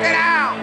it out!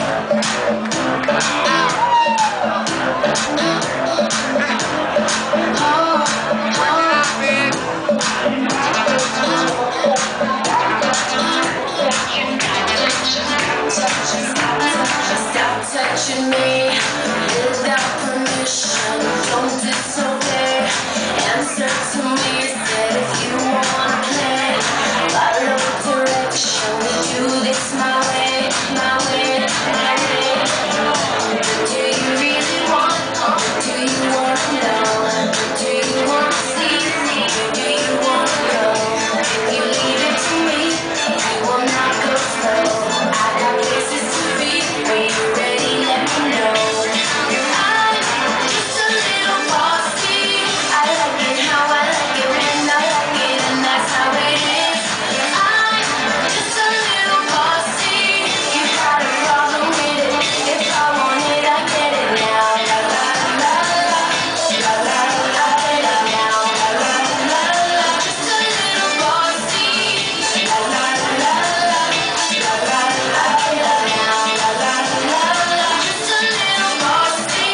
Stop touching me without permission. Don't disobey. Answer to me. Said if you wanna play, follow direction. We do this my way, my way, my way. Do you really want? Do you wanna know? Do you wanna see? Do you wanna go? If you leave it to me, you will not go slow. I got places to be. When you're ready, let me know. I'm just a little bossy. I like it how I like it when I like it, and that's how it is. I'm just a little bossy. You got a problem with it? If I want it, I get it now. La la la la, la la la la now. La la la la, just a little bossy. La la la la, la la la la now. La la la la, just a little bossy.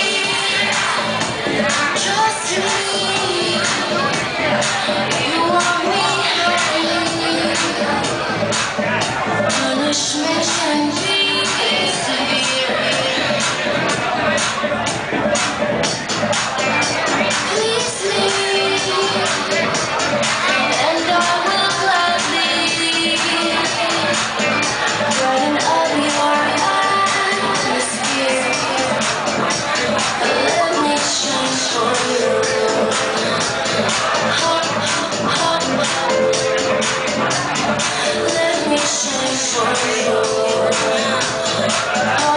Trust me, you want me. Punishment can be severe. Please me, and I will gladly brighten up your atmosphere. Let me shine for you. Let me shine for you.